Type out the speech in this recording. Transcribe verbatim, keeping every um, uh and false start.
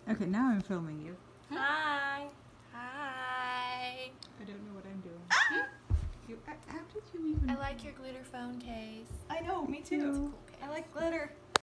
Okay, now I'm filming you. Hi. Hi. I don't know what I'm doing. Ah! You, how did you even... I like your glitter phone case. I know, me too. Too. Cool case. I like glitter.